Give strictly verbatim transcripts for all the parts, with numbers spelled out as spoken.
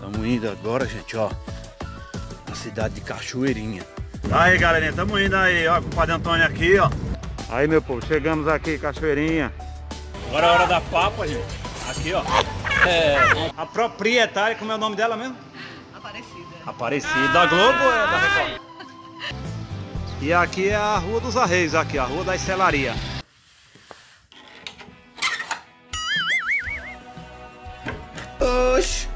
Estamos indo agora, gente, ó, na cidade de Cachoeirinha. Aí, galerinha, estamos indo aí, ó, com o Padre Antônio aqui, ó. Aí, meu povo, chegamos aqui, Cachoeirinha. Agora é a hora da papa, gente. Aqui, ó. É, a proprietária, como é o nome dela mesmo? Aparecida. Aparecida. Da Globo ou é da Record? E aqui é a Rua dos Arreios, aqui, a Rua da Estelaria. Oxi.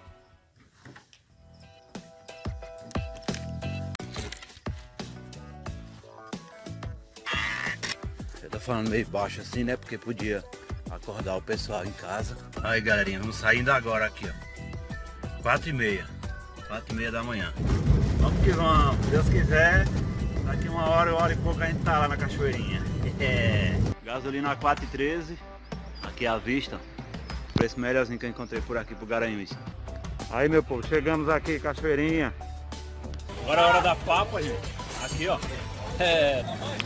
Eu tô falando meio baixo assim, né? Porque podia acordar o pessoal em casa. Aí, galerinha, vamos saindo agora aqui, ó. Quatro e meia. Quatro e meia da manhã. Vamos que vamos. Se Deus quiser, daqui uma hora, uma hora e pouco a gente tá lá na Cachoeirinha. É. Gasolina a quatro e treze. Aqui à vista. Preço melhorzinho que eu encontrei por aqui pro Garanhuns. Aí, meu povo, chegamos aqui, Cachoeirinha. Agora é a hora da papa, gente. Aqui, ó. É.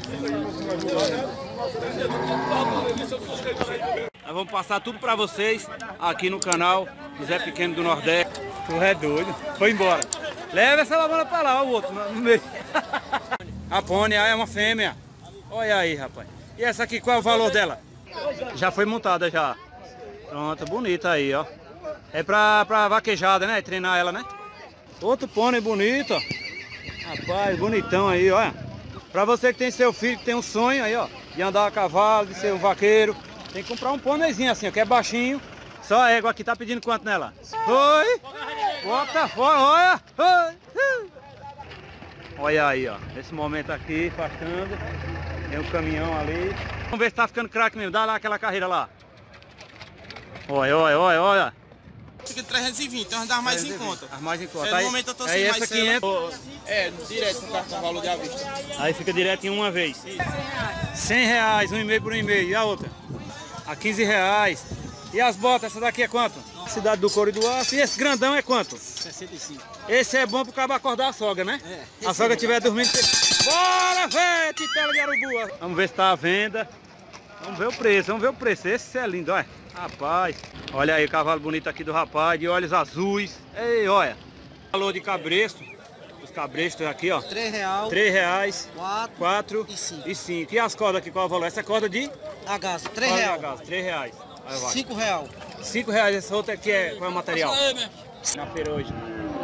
Nós vamos passar tudo pra vocês aqui no canal Zé Pequeno do Nordeste. Tu é doido. Foi embora. Leva essa lavanda pra lá, ó, o outro no meio. A pônei é uma fêmea. Olha aí, rapaz. E essa aqui, qual é o valor dela? Já foi montada já. Pronto, bonita aí, ó. É pra, pra vaquejada, né? Treinar ela, né? Outro pônei bonito, ó. Rapaz, bonitão aí, olha. Pra você que tem seu filho, que tem um sonho aí, ó, de andar a cavalo, de ser um vaqueiro, tem que comprar um pôneizinho assim, ó, que é baixinho. Só a égua aqui tá pedindo quanto nela? Foi! Bota fora, olha! Foi. Olha aí, ó. Nesse momento aqui, afastando. Tem um caminhão ali. Vamos ver se tá ficando craque mesmo. Dá lá aquela carreira lá. Olha, olha, olha, olha. Fica trezentos e vinte, então dá mais em conta. As mais em conta. No Aí, momento eu tô aí sem essa mais quinhentos. É, direto no cartão, valor de à vista. Aí fica direto em uma vez. cem reais, um e meio por um e meio. E a outra? A quinze reais. E as botas, essa daqui é quanto? Cidade do Couro e do Aço. E esse grandão é quanto? sessenta e cinco. Esse é bom pro cabo acordar a sogra, né? É. A sogra estiver dormindo. Bora, velho, titela de arubu. Vamos ver se tá à venda. Vamos ver o preço, vamos ver o preço. Esse é lindo, olha. Rapaz, olha aí o cavalo bonito aqui do rapaz, de olhos azuis. Ei, olha. Valor de cabresto. Os cabrestos aqui, ó. três reais. três reais. quatro. quatro E cinco. E cinco. E as cordas aqui, qual é o valor? Essa é corda de? Agaço, três Corda de reais. agaço, três reais. Aí vai. cinco reais. cinco reais. Essa outra aqui é, qual é o material? Na feira hoje.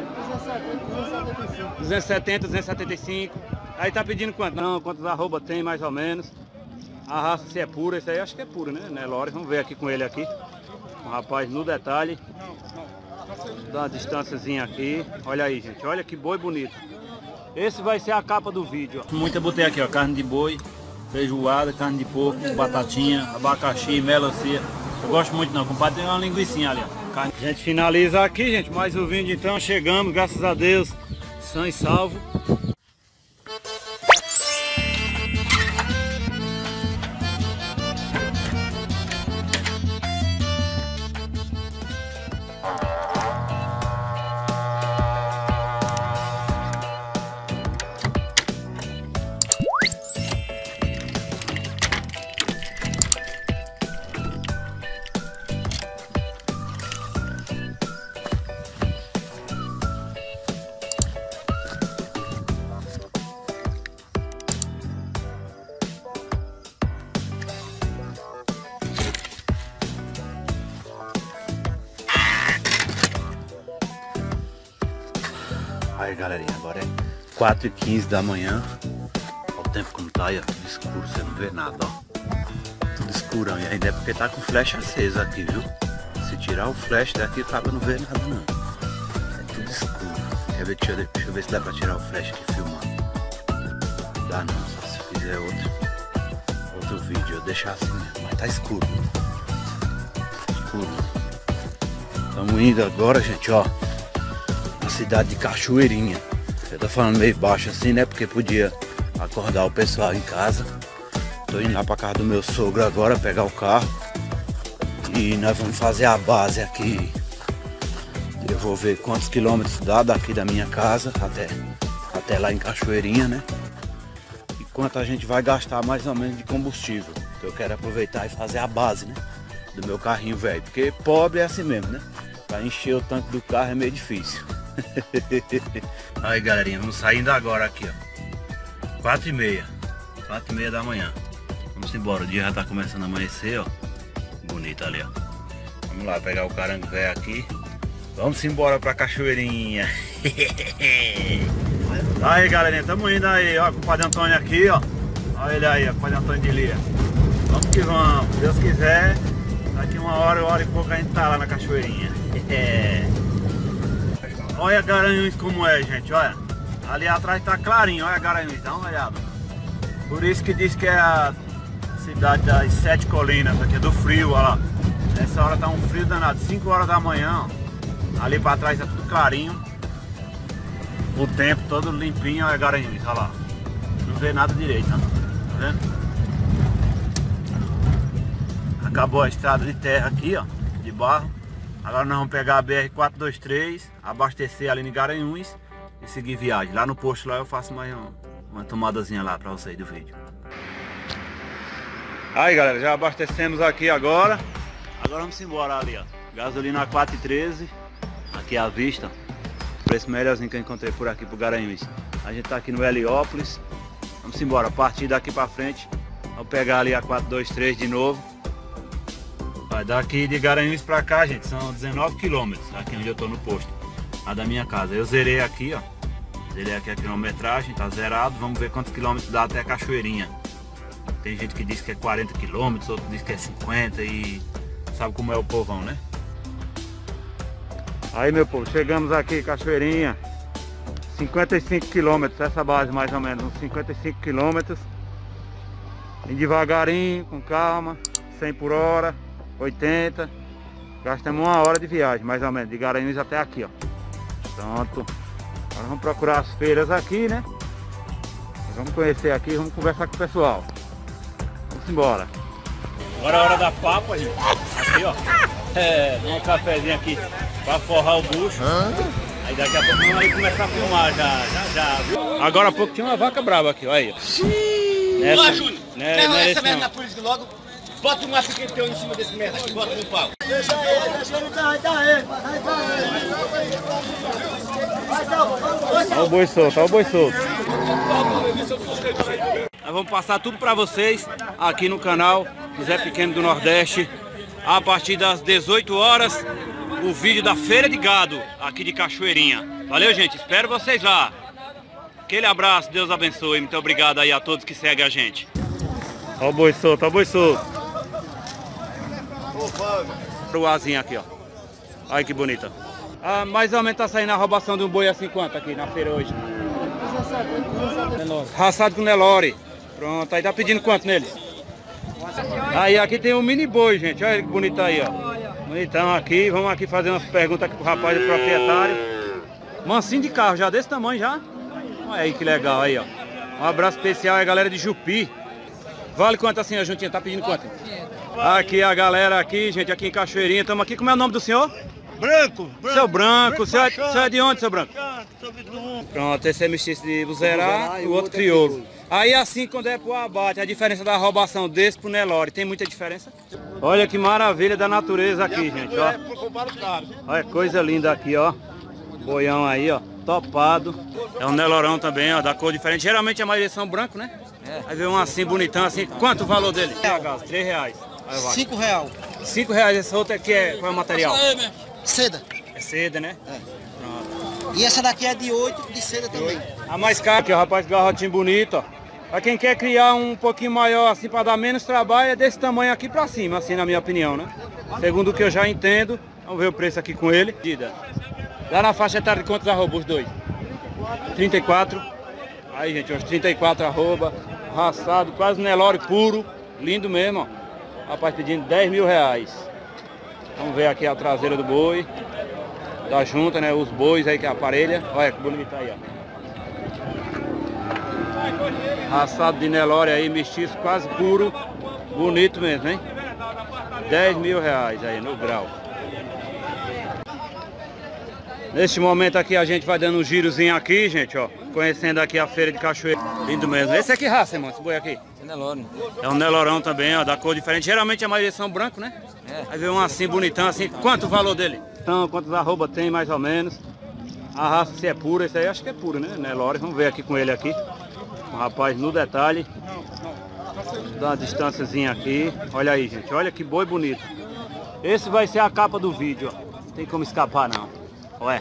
duzentos e setenta, duzentos e setenta e cinco. Aí tá pedindo quanto? Não, quantos arroba tem mais ou menos. A raça se é pura, esse aí acho que é puro, né? Né, Lore? Vamos ver aqui com ele aqui. O rapaz no detalhe. Dá uma distânciazinha aqui. Olha aí, gente. Olha que boi bonito. Esse vai ser a capa do vídeo, ó. Muita botei aqui, ó. Carne de boi, feijoada, carne de porco, batatinha, abacaxi, melancia. Eu gosto muito não, compadre, tem uma linguicinha ali, ó. Carne. A gente finaliza aqui, gente. Mais um vídeo então. Chegamos, graças a Deus. São e salvo. Aí, galerinha, agora é quatro e quinze da manhã. Olha o tempo como tá aí, ó, tudo escuro, você não vê nada, ó. Tudo escurão, e ainda é porque tá com flecha acesa aqui, viu? Se tirar o flash daqui, o cara não vê nada não. É tudo escuro. Quer ver? Deixa eu, deixa eu ver se dá pra tirar o flash aqui filmando. Dá não, só se fizer outro, outro vídeo, eu deixar assim mesmo, mas tá escuro. Escuro. Estamos indo agora, gente, ó. Cidade de Cachoeirinha. Eu tô falando meio baixo assim, né? Porque podia acordar o pessoal em casa. Tô indo lá pra casa do meu sogro agora, pegar o carro. E nós vamos fazer a base aqui. Eu vou ver quantos quilômetros dá daqui da minha casa até, até lá em Cachoeirinha, né? E quanto a gente vai gastar mais ou menos de combustível. Eu quero aproveitar e fazer a base, né? Do meu carrinho velho. Porque pobre é assim mesmo, né? Pra encher o tanque do carro é meio difícil. Aí galerinha, vamos saindo agora aqui, ó. quatro e meia. quatro e meia da manhã. Vamos embora, o dia já tá começando a amanhecer, ó. Bonito ali, ó. Vamos lá pegar o carango velho aqui. Vamos embora pra Cachoeirinha. Aí galerinha, tamo indo aí, ó, com o Padre Antônio aqui, ó. Olha ele aí, ó, com o Padre Antônio de Lia. Vamos que vamos, se Deus quiser, daqui uma hora, uma hora e pouco a gente tá lá na Cachoeirinha. Olha Garanhuns como é, gente, olha. Ali atrás tá clarinho, olha Garanhuns, dá uma olhada. Por isso que diz que é a cidade das sete colinas, aqui do frio, olha lá. Nessa hora tá um frio danado, cinco horas da manhã, ó. Ali pra trás tá tudo clarinho. O tempo todo limpinho, olha Garanhuns, olha lá. Não vê nada direito, ó. Tá vendo? Acabou a estrada de terra aqui, ó, de barro. Agora nós vamos pegar a B R quatrocentos e vinte e três, abastecer ali em Garanhuns e seguir viagem. Lá no posto lá eu faço mais um, uma tomadazinha lá pra vocês do vídeo. Aí galera, já abastecemos aqui agora. Agora vamos embora ali, ó. Gasolina quatro e treze, aqui à vista. Preço melhorzinho que eu encontrei por aqui pro Garanhuns. A gente tá aqui no Heliópolis. Vamos embora, a partir daqui pra frente vamos pegar ali a quatrocentos e vinte e três de novo. Vai daqui de Garanhuns pra cá, gente, são dezenove quilômetros, aqui onde eu tô no posto, lá da minha casa. Eu zerei aqui, ó. Zerei aqui a quilometragem, tá zerado. Vamos ver quantos quilômetros dá até a Cachoeirinha. Tem gente que diz que é quarenta quilômetros, outro diz que é cinquenta e sabe como é o povão, né? Aí meu povo, chegamos aqui, Cachoeirinha, cinquenta e cinco quilômetros, essa base mais ou menos, uns cinquenta e cinco quilômetros. Vem devagarinho, com calma, cem por hora, oitenta. Gastamos uma hora de viagem, mais ou menos, de Garanhuns até aqui, ó. Pronto. Agora vamos procurar as feiras aqui, né? Vamos conhecer aqui, vamos conversar com o pessoal. Vamos embora. Agora é a hora da papa, gente. Aqui, ó. É, um cafezinho aqui pra forrar o bucho. Aí daqui a pouco vamos aí começar a filmar já, já, já, viu? Agora há pouco tinha uma vaca brava aqui, olha aí. Nessa, Ó, Júnior, né, leva né, essa merda não. na polícia logo. Bota um açúcar teu em cima desse merda aqui, bota no pau. Deixa ele, deixa ele, vai dar ele, vai dar ele. Vai dar, Olha o boi solto, olha o boi solto. Nós vamos passar tudo pra vocês aqui no canal Zé Pequeno do Nordeste. A partir das dezoito horas, o vídeo da Feira de Gado aqui de Cachoeirinha. Valeu, gente, espero vocês lá. Aquele abraço, Deus abençoe. Muito obrigado aí a todos que seguem a gente. Olha o boi solto, olha o boi solto. O asinho aqui, ó. Olha que bonita. Ah, mais ou menos tá saindo a roubação de um boi assim quanto aqui na feira hoje? Raçado com Nelore. Pronto, aí tá pedindo quanto nele? Aí aqui tem um mini boi, gente. Olha que bonito aí, ó. Bonitão aqui. Vamos aqui fazer umas perguntas aqui pro rapaz do proprietário. Mansinho de carro, já desse tamanho já. Olha aí que legal aí, ó. Um abraço especial aí, galera de Jupi. Vale quanto assim a juntinha? Tá pedindo quanto? Aqui a galera aqui, gente, aqui em Cachoeirinha. Estamos aqui. Como é o nome do senhor? Branco, branco. Seu Branco. Seu é, Branco seu é de onde, seu Branco? Pronto, esse é mestiço de Buzerá e o outro crioulo. Aí assim, quando é pro abate, a diferença da roubação desse pro Nelore, tem muita diferença? Olha que maravilha da natureza aqui, gente, ó. Olha, coisa linda aqui, ó. Boião aí, ó, topado. É um Nelorão também, ó, da cor diferente. Geralmente a maioria são branco, né? É. Aí vem um assim, bonitão, assim. Quanto o valor dele? Três reais. Aí vai. Cinco real. Cinco reais, essa outra aqui é, qual é o material? Seda. É seda, né? É. Pronto. E essa daqui é de oito, de seda também. A mais cara aqui, ó, rapaz, garrotinho bonito, ó. Pra quem quer criar um pouquinho maior, assim, pra dar menos trabalho, é desse tamanho aqui pra cima, assim, na minha opinião, né? Segundo o que eu já entendo. Vamos ver o preço aqui com ele. Lá na faixa etária de quantos arroba os dois? trinta e quatro. Aí, gente, uns trinta e quatro arroba. Raçado, quase Nelore puro. Lindo mesmo, ó. Rapaz pedindo dez mil reais. Vamos ver aqui a traseira do boi. Da junta, né? Os bois aí que é a parelha. Olha que bonito aí, ó. Raçado de Nelore aí, mestiço quase puro. Bonito mesmo, hein? dez mil reais aí no grau. Neste momento aqui a gente vai dando um girozinho aqui, gente, ó. Conhecendo aqui a feira de Cachoeira. Lindo mesmo. Esse aqui raça, irmão, esse boi aqui? É Nelore. É um Nelorão também, ó, da cor diferente. Geralmente a maioria são branco, né? É. Aí vem um assim, bonitão, assim. Quanto o valor dele? quentão, quantas arroba tem mais ou menos. A raça se é pura, esse aí acho que é puro, né? Nelore, vamos ver aqui com ele aqui. O rapaz no detalhe. Dá uma distânciazinha aqui. Olha aí, gente, olha que boi bonito. Esse vai ser a capa do vídeo, ó. Não tem como escapar não. Ué.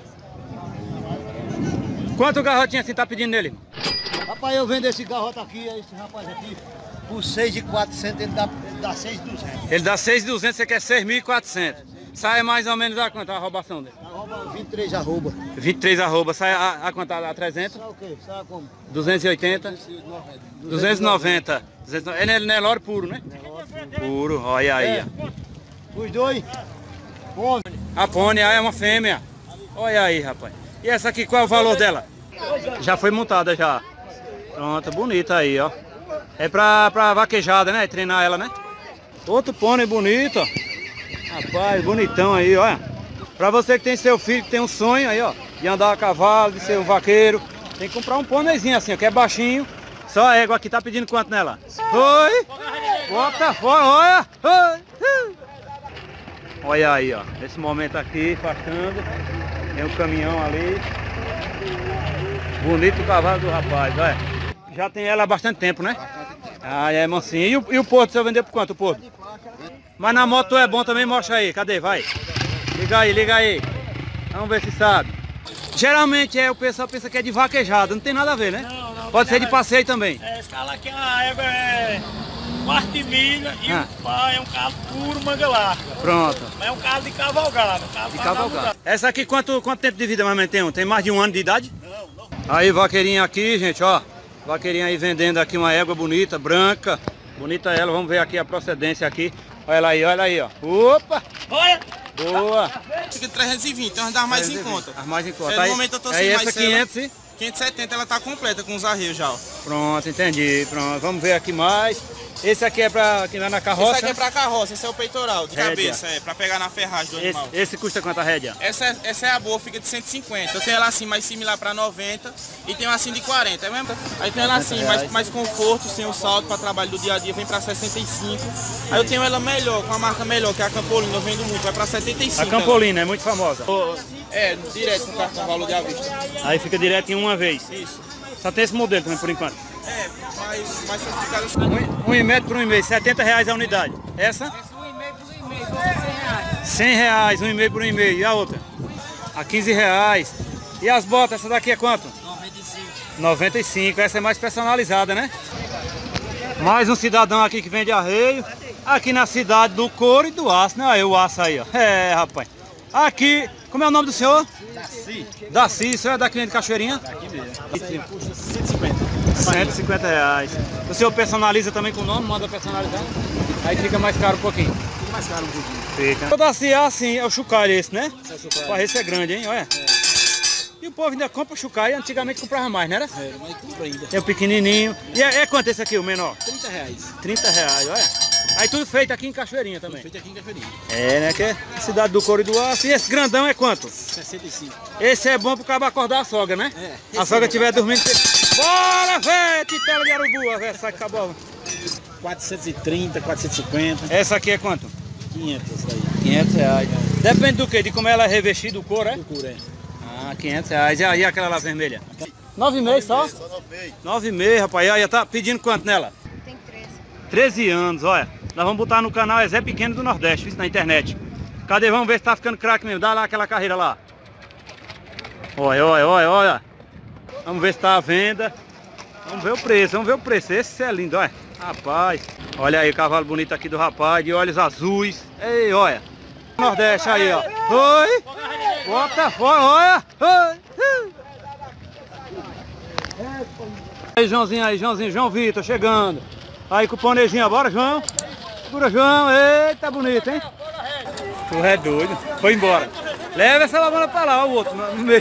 Quanto o garrotinho assim tá pedindo nele? Rapaz, eu vendo esse garrote aqui, esse rapaz aqui, por seis mil e quatrocentos, ele dá, ele dá seis mil e duzentos. Ele dá seis mil e duzentos, você quer seis mil e quatrocentos. Sai mais ou menos a quanto a roubação dele? Arroba vinte e três arroba. vinte e três arroba, sai a, a quanto? A trezentos? Sai o quê? Sai como? duzentos e oitenta? duzentos e noventa. Ele é Nelore puro, né? Puro, olha aí. É. Os dois. Pônei. A pônei é uma fêmea. Olha aí, rapaz. E essa aqui, qual é o valor dela? Já foi montada já. Pronto, bonita aí, ó. É pra, pra vaquejada, né? Treinar ela, né? Outro pônei bonito, ó. Rapaz, bonitão aí, olha. Pra você que tem seu filho, que tem um sonho aí, ó, de andar a cavalo, de ser um vaqueiro, tem que comprar um pôneizinho assim, ó, que é baixinho. Só a égua aqui tá pedindo quanto nela? Oi! Bota fora, olha! Oi! Olha aí, ó. Nesse momento aqui, afastando. Tem um caminhão ali. Bonito o cavalo do rapaz, olha. Já tem ela há bastante tempo, né? Ah, é mansinho. E o, e o porto, você vai vender por quanto o porto? Mas na moto é bom também, mostra aí. Cadê? Vai. Liga aí, liga aí. Vamos ver se sabe. Geralmente é, o pessoal pensa que é de vaquejada, não tem nada a ver, né? Não, não. Pode ser de passeio também. É, esse carro aqui, a égua é quarto de milha e Ah. o pai é um carro puro manga larga. Pronto. Mas é um carro de cavalgada. Um carro De pra cavalgar. Essa aqui, quanto, quanto tempo de vida mais ou menos tem um? Tem mais de um ano de idade? Não, não. Aí, vaqueirinha aqui, gente, ó. Vaqueirinha aí vendendo aqui uma égua bonita, branca. Bonita ela, vamos ver aqui a procedência aqui. Olha ela aí, olha aí, ó. Opa! Olha! Boa! Fica trezentos e vinte, então nós dá mais em conta. As mais em conta. É, no Aí, momento eu tô aí sem essa mais quinhentos e... quinhentos e setenta ela tá completa com os arreios já, ó. Pronto, entendi. Pronto, vamos ver aqui mais. Esse aqui é pra quem vai na carroça? Esse aqui é pra carroça, esse é o peitoral, de Rédea. cabeça, é, pra pegar na ferragem do Esse, animal. esse custa quanto a rédea? Essa, é- essa é a boa, fica de cento e cinquenta. Eu tenho ela assim mais similar pra noventa e tenho assim de quarenta, é mesmo? Aí tenho ela assim, mais, mais conforto, sem o salto pra trabalho do dia a dia, vem pra sessenta e cinco. Aí eu tenho ela melhor, com a marca melhor, que é a Campolina, eu vendo muito, vai pra setenta e cinco. A Campolina é muito famosa. ela. É, direto com cartão valor de à vista. Aí fica direto em uma vez. Isso. Só tem esse modelo também por enquanto. É, mais, mais certificado assim. Um, um e meio por um e meio, setenta reais a unidade. Essa? cem reais, um e meio por um e meio. E a outra? A quinze reais. E as botas, essa daqui é quanto? noventa e cinco. noventa e cinco, essa é mais personalizada, né? Mais um cidadão aqui que vende arreio. Aqui na cidade do couro e do aço, né? Aí o aço aí, ó. É, rapaz. Aqui, como é o nome do senhor? Daci. Daci, o senhor é daqui de Cachoeirinha? Daqui mesmo. Custa cento e cinquenta. cento e cinquenta reais. O senhor personaliza também com o nome, manda personalizar? Aí fica mais caro um pouquinho. Fica mais caro um pouquinho. Fica. O Daci é assim, é o chucalho esse, né? Esse é o chocalho. Pô, esse é grande, hein? Olha. E o povo ainda compra chucalho, antigamente comprava mais, não era? É, mas compra ainda. Tem o pequenininho. E é, é quanto esse aqui, o menor? trinta reais. trinta reais, olha. Aí tudo feito aqui em Cachoeirinha também. Feito aqui em Cachoeirinha. É, né? Que é cidade do couro e do aço. E esse grandão é quanto? sessenta e cinco. Esse é bom pro cabo acordar a sogra, né? É. A sogra estiver dormindo. Você... Bora, velho! Titela de arubu, velho. Sai, acabou. quatrocentos e trinta, quatrocentos e cinquenta. Essa aqui é quanto? quinhentos essa aí. quinhentos reais. Depende do que? De como ela é revestida, o couro, é? Procura, é. Ah, quinhentos reais. E aí aquela lá vermelha? nove e meio só? nove e meio, rapaz. E aí, tá pedindo quanto nela? Tem treze. treze anos, olha. Nós vamos botar no canal é Zé Pequeno do Nordeste, isso na internet. Cadê? Vamos ver se tá ficando craque mesmo. Dá lá aquela carreira lá. Olha, olha, olha, olha. Vamos ver se tá à venda. Vamos ver o preço, vamos ver o preço. Esse é lindo, olha. Rapaz. Olha aí o cavalo bonito aqui do rapaz, de olhos azuis. Ei, olha. Nordeste aí, ó. Oi. Bota fora, olha. Oi. Aí, Joãozinho aí, Joãozinho, João Vitor chegando. Aí com o pôneizinho, bora, João. Segura, João. Eita, bonito, hein? Tu é doido. Foi embora. Leva essa lavanda pra lá, o outro, no meio.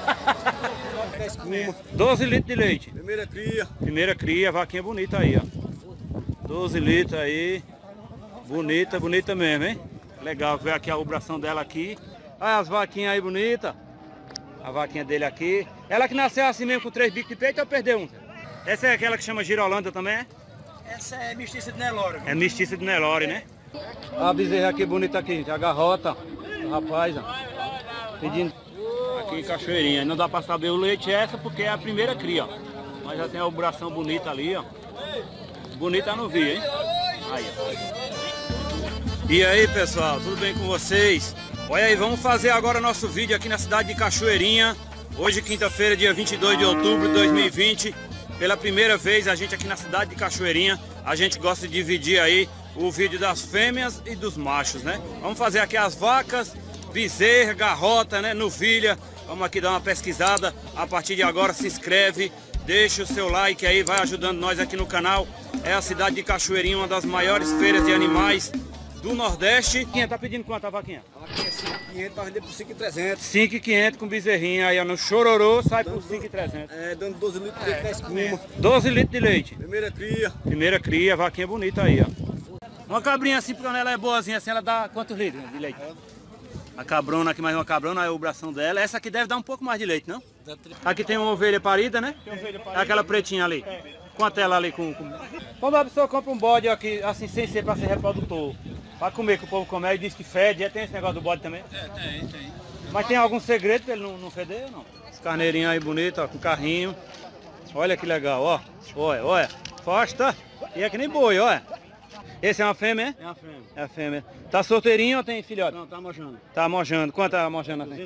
doze litros de leite. Primeira cria. Primeira cria, vaquinha bonita aí, ó. doze litros aí. Bonita, bonita mesmo, hein? Legal ver aqui a obração dela aqui. Olha as vaquinhas aí bonitas. A vaquinha dele aqui. Ela que nasceu assim mesmo com três bicos de peito ou perdeu um? Essa é aquela que chama girolanda também, é? Essa é mestiça de Nelore. É mestiça de Nelore, né? A bezerra aqui bonita aqui, gente. A garrota. Rapaz, ó, pedindo aqui em Cachoeirinha. Não dá pra saber o leite essa porque é a primeira cria, ó. Mas já tem a alburação bonita ali, ó. Bonita no vi, hein? Aí, ó. E aí, pessoal, tudo bem com vocês? Olha aí, vamos fazer agora nosso vídeo aqui na cidade de Cachoeirinha. Hoje, quinta-feira, dia vinte e dois de outubro de dois mil e vinte. Pela primeira vez, a gente aqui na cidade de Cachoeirinha, a gente gosta de dividir aí o vídeo das fêmeas e dos machos, né? Vamos fazer aqui as vacas, bezerra, garrota, né? Novilha. Vamos aqui dar uma pesquisada. A partir de agora, se inscreve, deixa o seu like aí, vai ajudando nós aqui no canal. É a cidade de Cachoeirinha, uma das maiores feiras de animais do Nordeste. Quem tá pedindo quanto a vaquinha? A vaquinha é cinco mil e quinhentos para vender por cinco mil e trezentos. cinco mil e quinhentos com bezerrinha, aí ó, no chororô sai por cinco mil e trezentos. É, dando doze litros de leite na espuma. doze litros de leite. Primeira cria. Primeira cria, vaquinha bonita aí, ó. Uma cabrinha assim, porque ela é boazinha, assim, ela dá quantos litros de leite? A cabrona aqui, mais uma cabrona, a obração dela. Essa aqui deve dar um pouco mais de leite, não? Aqui tem uma ovelha parida, né? É aquela pretinha ali. Quanto é ela ali com... com... Quando a pessoa compra um bode aqui, assim, sem ser para ser reprodutor, para comer, que o povo come, e diz que fede, tem esse negócio do bode também? É, tem, tem. Mas tem algum segredo para ele não, não feder ou não? Esse carneirinho aí bonito, ó, com carrinho. Olha que legal, ó. Olha, olha. Fosta. E é que nem boi, olha. Esse é uma fêmea, é? É a fêmea. É a fêmea. Tá solteirinho ou tem filhote? Não, tá mojando. Tá mojando. Quanto tá mojando tem?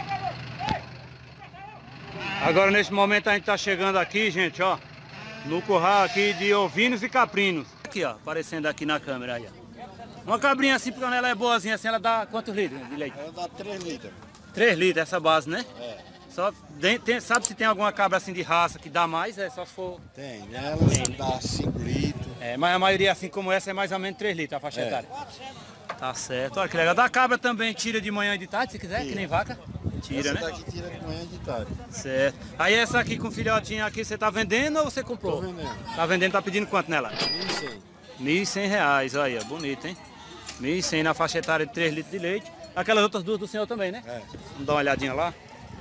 Agora nesse momento a gente tá chegando aqui, gente, ó. No curral aqui de ovinos e caprinos. Aqui, ó, aparecendo aqui na câmera aí, ó. Uma cabrinha assim, porque ela é boazinha, assim, ela dá quantos litros de leite? Ela dá três litros. três litros, essa base, né? É. Só, tem, sabe se tem alguma cabra assim de raça que dá mais? É só se for... Tem, ela dá cinco litros. É, mas a maioria assim como essa é mais ou menos três litros a faixa É. etária. Tá certo, olha que legal. Da cabra também tira de manhã e de tarde, se quiser, Tira. que nem vaca. Tira, Essa né? daqui tira de manhã e de tarde. Certo. Aí essa aqui com filhotinho aqui, você tá vendendo ou você comprou? Tô vendendo. Tá vendendo, tá pedindo quanto nela? mil e cem. mil e cem reais, aí, ó, bonito, hein? mil e cem na faixa etária de três litros de leite. Aquelas outras duas do senhor também, né? É. Vamos dar uma olhadinha lá.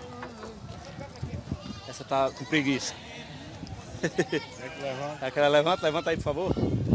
Essa tá com preguiça. É que levanta. Aquela levanta, levanta aí, por favor.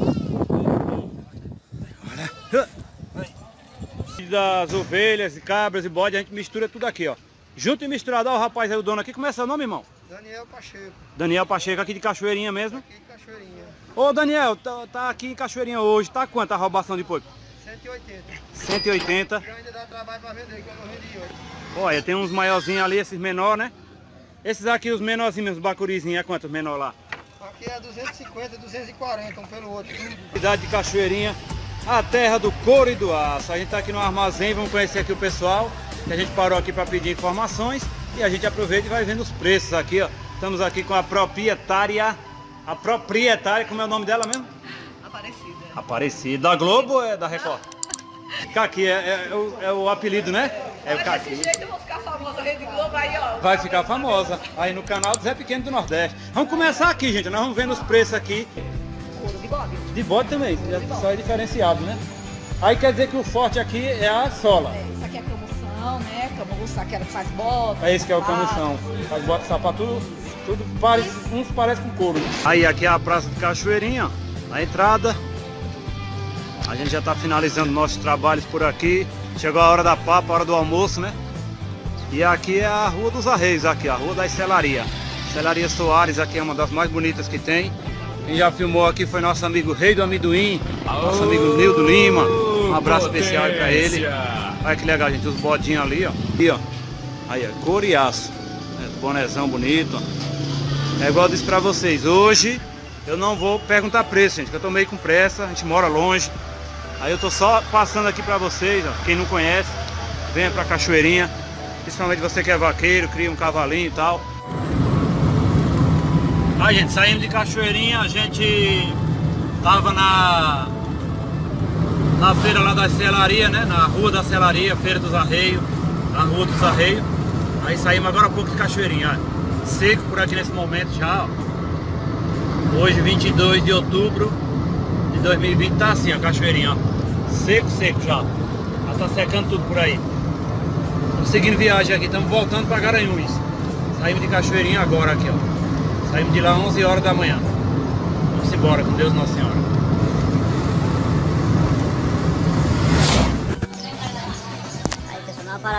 Das ovelhas, e cabras e bode, a gente mistura tudo aqui, ó. Junto e misturado, ó, o rapaz aí, o dono aqui. Como é seu nome, irmão? Daniel Pacheco, Daniel Pacheco, aqui de Cachoeirinha mesmo. aqui de Cachoeirinha. Ô, Daniel, tá, tá aqui em Cachoeirinha hoje, tá quanto a roubação de porco? cento e oitenta. cento e oitenta. Eu ainda dá trabalho para vender, que eu não vendi hoje. Olha, tem uns maiorzinhos ali, esses menores, né? Esses aqui, os menorzinhos, os bacurizinhos, é quantos menor lá? Aqui é duzentos e cinquenta, duzentos e quarenta, um pelo outro. Cidade de Cachoeirinha, a terra do couro e do aço. A gente tá aqui no armazém, vamos conhecer aqui o pessoal, que a gente parou aqui para pedir informações e a gente aproveita e vai vendo os preços aqui, ó. Estamos aqui com a proprietária, a proprietária, como é o nome dela mesmo? Aparecida. Aparecida. Da Globo ou é da Record? Caqui, é, é, é, o, é o apelido, né? É o Mas Caqui. desse jeito eu vou ficar famosa, Rede Globo aí, ó. Vai ficar famosa aí no canal do Zé Pequeno do Nordeste. Vamos começar aqui, gente. Nós vamos vendo os preços aqui. Couro de bode. De bode também, só é diferenciado, né? Aí quer dizer que o forte aqui é a sola. É, isso aqui é camução, né? Camuço, aquela que faz bota. É esse que é o sapato. camução. Faz bota, sapato, tudo, tudo parece, uns parecem com couro. Né? Aí aqui é a Praça de Cachoeirinha, ó, a entrada. A gente já está finalizando nossos trabalhos por aqui. Chegou a hora da papa, a hora do almoço, né? E aqui é a Rua dos Arreios, aqui, a Rua da Estelaria. Estelaria Soares, aqui é uma das mais bonitas que tem. Quem já filmou aqui foi nosso amigo Rei do Amendoim, nosso amigo Nildo Lima. Um abraço especial aí pra ele. Olha que legal, gente, os bodinhos ali, ó. Aqui, ó. Aí, ó, couro e aço. É, bonezão bonito, ó. É igual eu disse pra vocês, hoje eu não vou perguntar preço, gente, que eu tô meio com pressa, a gente mora longe. Aí eu tô só passando aqui pra vocês, ó. Quem não conhece, venha pra Cachoeirinha. Principalmente você que é vaqueiro, cria um cavalinho e tal. Aí, gente, saímos de Cachoeirinha, a gente tava na na feira lá da Selaria, né? Na Rua da Selaria, Feira dos Arreios, na Rua dos Arreios. Aí saímos agora há pouco de Cachoeirinha, ó. Seco por aqui nesse momento já, ó. Hoje, vinte e dois de outubro de dois mil e vinte, tá assim, ó, Cachoeirinha, ó. Seco, seco já. Já tá secando tudo por aí. Estamos seguindo viagem aqui, estamos voltando para Garanhuns. Saímos de Cachoeirinha agora aqui, ó. Saímos de lá onze horas da manhã. Vamos embora, com Deus Nossa Senhora.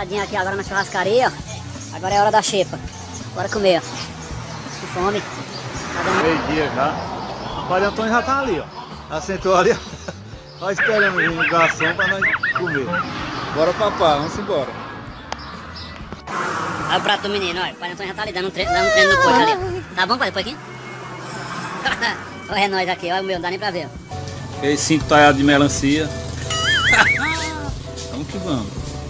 Sentadinho aqui agora na churrascaria, ó. Agora é hora da xepa. Bora comer, ó. Que fome. Tá dando... Meio-dia já. O Padre Antônio já tá ali, ó. Já sentou ali, ó. Tá esperando vir o garçom pra nós comer. Bora, papai, vamos embora. Olha o prato do menino, olha. O Padre Antônio já tá ali dando um treino, dando um treino no porco ali, ó. Tá bom, Padre? Pouquinho? Olha é nós aqui, olha o meu, não dá nem pra ver. Fez cinco talhados de melancia. Vamos que vamos.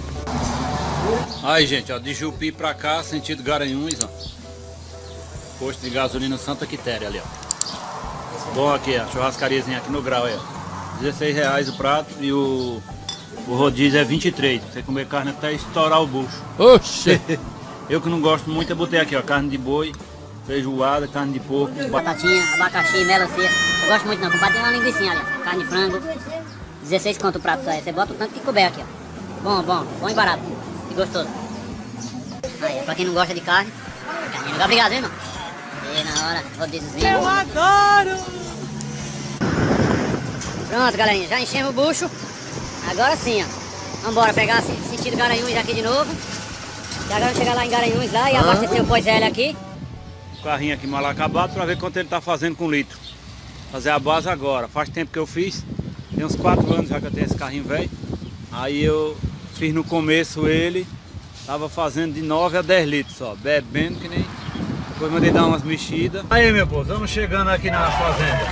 Aí, gente, ó, de Jupi pra cá, sentido Garanhuns, ó. Posto de gasolina Santa Quitéria ali, ó. Bom aqui, ó, churrascariazinha aqui no grau, aí, ó. dezesseis reais o prato e o, o rodízio é vinte e três. Você comer carne até estourar o bucho. Oxê! Eu que não gosto muito, eu botei aqui, ó, carne de boi, feijoada, carne de porco. Batatinha, abacaxi, melancia. Eu gosto muito não, compadre, tem uma linguicinha ali, ó. Carne de frango. dezesseis conto o prato, isso aí. Você bota o tanto que couber aqui, ó. Bom, bom, bom e barato. E gostoso. Aí, pra quem não gosta de carne, carninha. Obrigado, hein, irmão? E na hora, rodíziozinho. Eu adoro! Pronto, galerinha, já enchemos o bucho. Agora sim, ó. Vambora pegar assim, sentido Garanhuns aqui de novo. E agora chegar lá em Garanhuns lá e abastecer o pós L aqui. O carrinho aqui mal acabado pra ver quanto ele tá fazendo com litro. Fazer a base agora. Faz tempo que eu fiz. Tem uns quatro anos já que eu tenho esse carrinho velho. Aí eu fiz no começo ele. Tava fazendo de nove a dez litros só. Bebendo que nem... Depois mandei dar umas mexidas. Aí, meu povo, estamos chegando aqui na fazenda.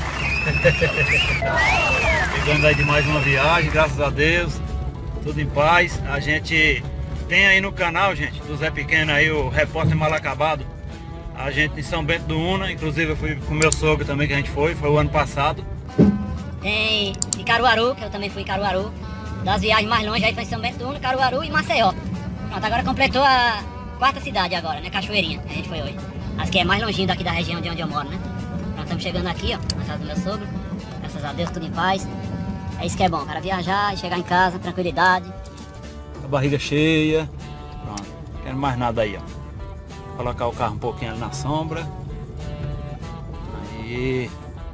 Chegando aí de mais uma viagem, graças a Deus. Tudo em paz. A gente tem aí no canal, gente, do Zé Pequeno aí, o Repórter Mal Acabado. A gente em São Bento do Una, inclusive eu fui com meu sogro também, que a gente foi, foi o ano passado. Tem de Caruaru, que eu também fui em Caruaru. Das viagens mais longe aí foi São Bento do Una, Caruaru e Maceió. Pronto, agora completou a quarta cidade agora, né? Cachoeirinha, que a gente foi hoje. Acho que é mais longinho daqui da região de onde eu moro, né? Nós estamos chegando aqui, ó, na casa do meu sogro. Graças a Deus, tudo em paz. É isso que é bom, cara, viajar e chegar em casa, tranquilidade. A barriga cheia. Pronto, não quero mais nada aí, ó. Colocar o carro um pouquinho ali na sombra. Aí.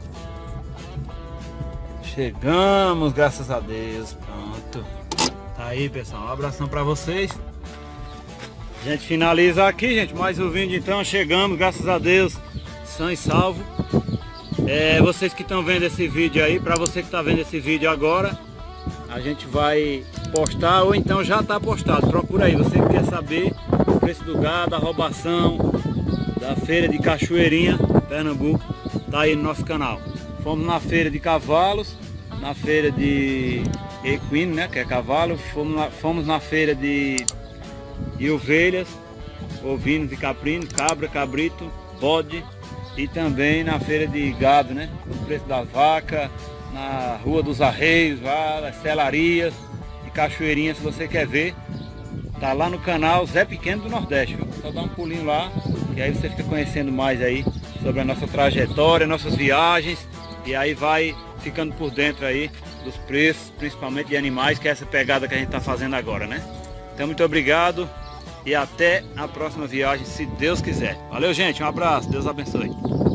Chegamos, graças a Deus. Pronto. Tá aí, pessoal. Um abração pra vocês. A gente finaliza aqui, gente, mais um vídeo então. Chegamos, graças a Deus, são e salvo. É, vocês que estão vendo esse vídeo aí, para você que está vendo esse vídeo agora, a gente vai postar, ou então já está postado. Procura aí, você que quer saber o preço do gado, a roubação da feira de Cachoeirinha, Pernambuco, tá aí no nosso canal. Fomos na feira de cavalos, na feira de equino, né, que é cavalo. Fomos na, fomos na feira de e ovelhas, ovinos e caprinos, cabra, cabrito, bode, e também na feira de gado, né? O preço da vaca, na Rua dos Arreios, lá, nas selarias e Cachoeirinha, se você quer ver, tá lá no canal Zé Pequeno do Nordeste, viu? Só dá um pulinho lá, e aí você fica conhecendo mais aí sobre a nossa trajetória, nossas viagens, e aí vai ficando por dentro aí dos preços, principalmente de animais, que é essa pegada que a gente tá fazendo agora, né? Então, muito obrigado e até a próxima viagem, se Deus quiser. Valeu, gente, um abraço, Deus abençoe.